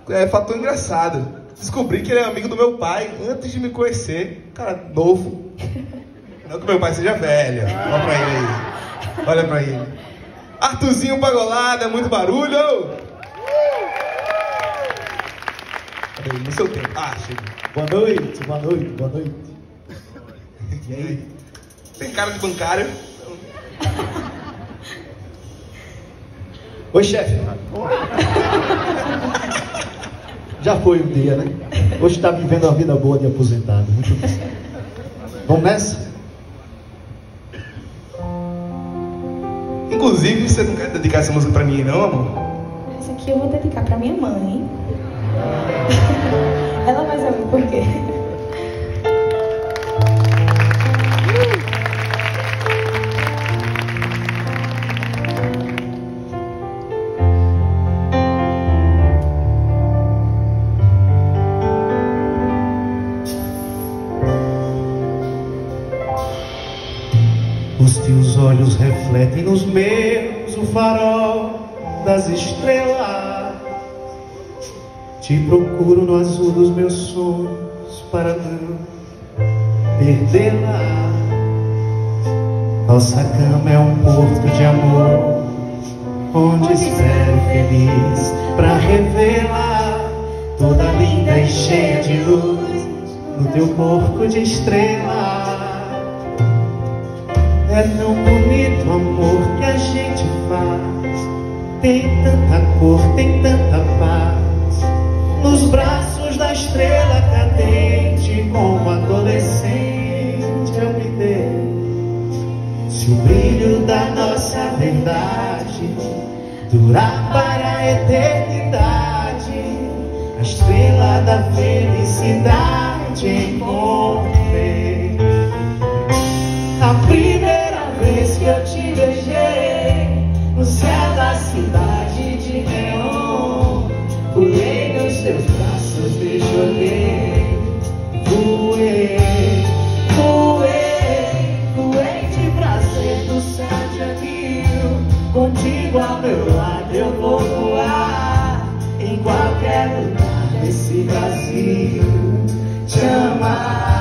fator engraçado. Descobri que ele é amigo do meu pai antes de me conhecer. Cara novo. Não que meu pai seja velho. Olha pra ele aí. Olha pra ele. Arthurzinho Pagolada, muito barulho! Cadê? No seu tempo. Ah, chega. Boa noite, boa noite, boa noite. E aí? Tem cara de bancário. Oi, chefe. Já foi um dia, né? Hoje está vivendo uma vida boa de aposentado. Muito bem. Vamos nessa? Inclusive, você não quer dedicar essa música pra mim, não, amor? Essa aqui eu vou dedicar pra minha mãe. Ela vai saber por quê. Os teus olhos refletem nos meus o farol das estrelas. Te procuro no azul dos meus sonhos para não perdê-la. Nossa cama é um porto de amor, onde espero feliz pra revê-la, toda linda e cheia de luz no teu corpo de estrela. É tão bonito o amor que a gente faz, tem tanta cor, tem tanta paz, nos braços da estrela cadente, como adolescente eu me dei. Se o brilho da nossa verdade durar para a eternidade, a estrela da felicidade encontrei. A primeira vez que eu te beijei no céu da cidade de neon, pulei nos teus braços, te joguei, voei, voei, voei de prazer do céu de anil. Contigo ao meu lado eu vou voar em qualquer lugar desse Brasil, te amar.